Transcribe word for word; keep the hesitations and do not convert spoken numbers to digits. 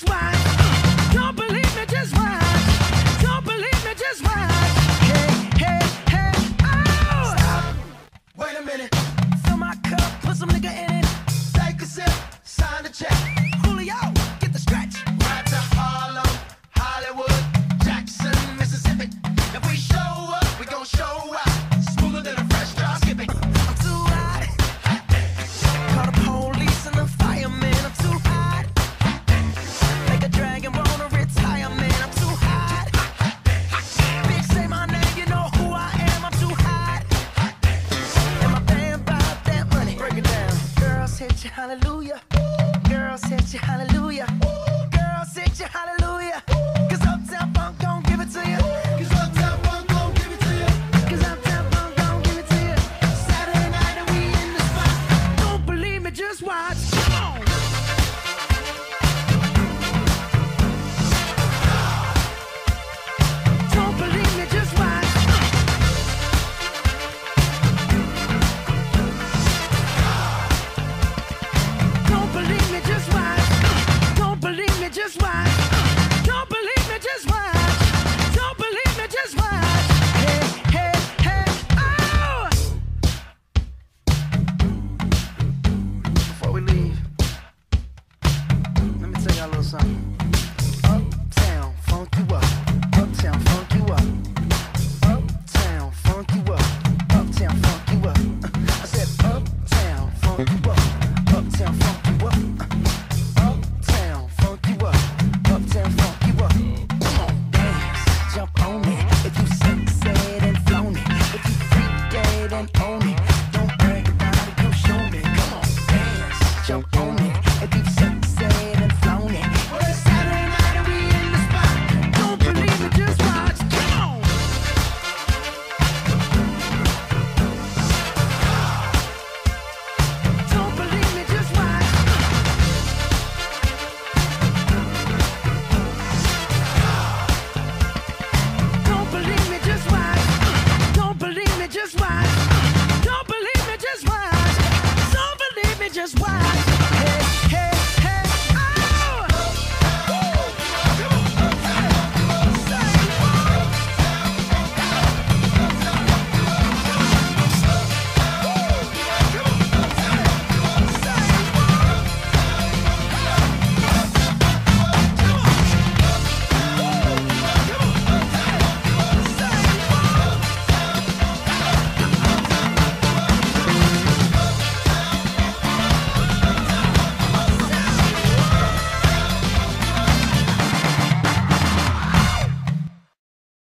just watch. Don't believe me, just watch. Don't believe me, just watch. Hey, hey, hey, oh! Stop. Wait a minute. Fill my cup, put some nigga in it. Take a sip. Sign the check. Julio, get the stretch. Right to Harlem, Hollywood, Jackson, Mississippi. If we show up, we gon' show out. Smoother than a fresh drop skipping. I'm too hot. Call the police and the firemen. I'm too hot. Make a dragon wanna retire, man. I'm too hot. Bitch, say my name, you know who I am. I'm too hot. And my band bought that money. Break it down. Girls hit you, hallelujah. Girls hit you, hallelujah. Girls hit you, hallelujah. Cause Uptown Funk gon' give it to you. Cause Uptown Funk gon' give it to you. Cause Uptown Funk gon' give it to you. Saturday night and we in the spot. Don't believe me, just watch. Come on. Don't believe me, just watch. Don't believe me, just watch. Don't believe me, just watch. Don't believe me, just watch. Don't believe me, just watch. Hey, hey, hey, oh! Before we leave, let me tell y'all a little something.